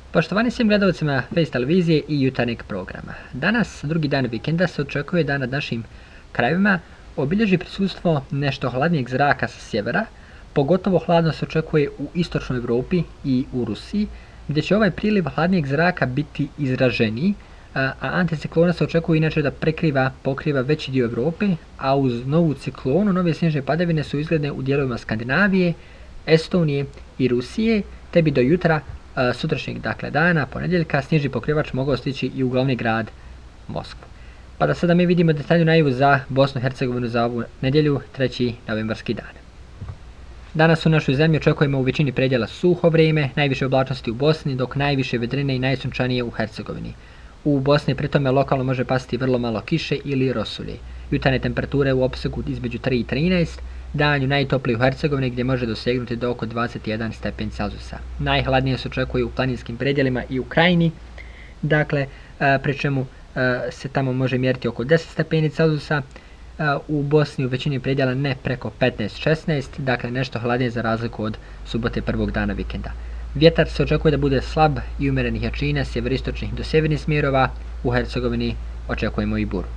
Poštovani svim gledalcima Face televizije i jutarnjeg programa. Danas, drugi dan vikenda, se očekuje da nad našim krajevima obilježi prisustvo nešto hladnijeg zraka sa sjevera, pogotovo hladno se očekuje u istočnoj Europi i u Rusiji, gdje će ovaj priliv hladnijeg zraka biti izraženiji, a anticiklona se očekuje inače da pokriva veći dio Europe, a uz novu ciklonu nove snježne padavine su izgledne u dijelovima Skandinavije, Estonije i Rusije, te bi do jutra sutrašnjeg dana, ponedjeljka, snježni pokrivač mogao stići i u glavni grad Moskvu. Pa da sada mi vidimo detaljnu najavu za Bosnu i Hercegovinu za ovu nedjelju, 3. novembarski dan. Danas u našoj zemlji očekujemo u većini predjela suho vrijeme, najviše oblačnosti u Bosni, dok najviše vedrine i najsunčanije u Hercegovini. U Bosni pri tome lokalno može pasti vrlo malo kiše ili rosulje. Jutarnje temperature u opsegu između 3 i 13, danju najtopliji u Hercegovini gdje može dosegnuti do oko 21 stepen Celzijusa. Najhladnije se očekuje u planinskim predjelima i u Krajini, dakle, pri čemu se tamo može mjeriti oko 10 stepeni Celzijusa, u Bosni u većini predjela ne preko 15-16, dakle nešto hladnije za razliku od subote prvog dana vikenda. Vjetar se očekuje da bude slab i umjerenih jačina sjeveristočnih do sjevernih smjerova, u Hercegovini očekujemo i buru.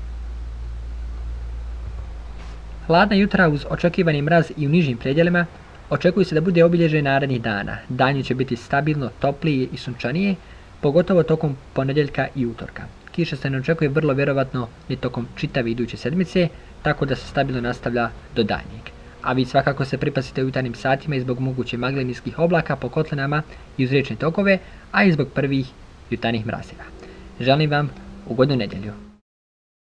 Hladna jutra uz očekivani mraz i u nižim predjelima očekuje se da bude obilježen narednih dana. Danju će biti stabilno toplije i sunčanije, pogotovo tokom ponedjeljka i utorka. Kiša se ne očekuje vrlo vjerovatno ni tokom čitave iduće sedmice, tako da se stabilno nastavlja do daljnjeg. A vi svakako se pripazite u jutarnjim satima i zbog moguće magle niskih oblaka po kotlinama i uz riječne tokove, a i zbog prvih jutarnjih mrazeva. Želim vam ugodnu nedjelju.